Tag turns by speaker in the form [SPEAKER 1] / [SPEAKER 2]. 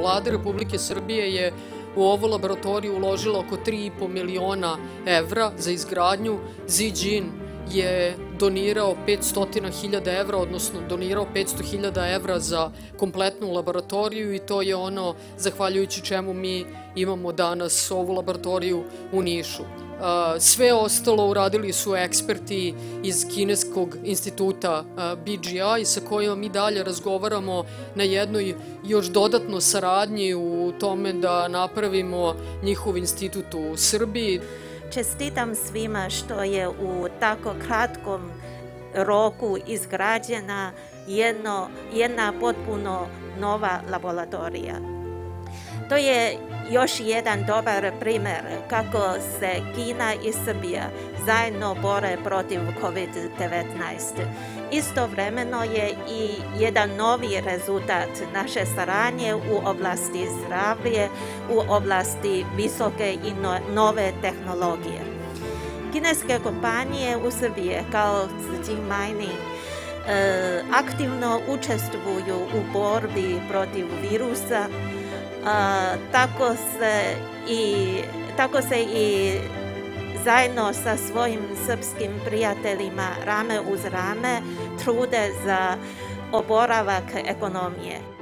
[SPEAKER 1] Vlada Republike Srbije je u ovu laboratoriju uložila oko 3,5 miliona evra za izgradnju. Ziđin je donirao 500.000 evra, odnosno donirao 500.000 evra za kompletnu laboratoriju i to je ono zahvaljujući čemu mi imamo danas ovu laboratoriju u Nišu. Sve ostalo uradili su eksperti iz kineskog instituta BGI sa kojima mi dalje razgovaramo na jednoj još dodatno saradnji u tome da napravimo njihov institut u Srbiji.
[SPEAKER 2] Čestitam svima što je u tako kratkom roku izgrađena jedna potpuno nova laboratorija. To je još jedan dobar primjer kako se Kina i Srbija zajedno bore protiv COVID-19. Istovremeno je i jedan novi rezultat naše saradnje u oblasti zdravlja, u oblasti visoke i nove tehnologije. Kineske kompanije u Srbiji kao Ziđin Mining aktivno učestvuju u borbi protiv virusa. Tako se i zajedno sa svojim srpskim prijateljima rame uz rame trude za oporavak ekonomije.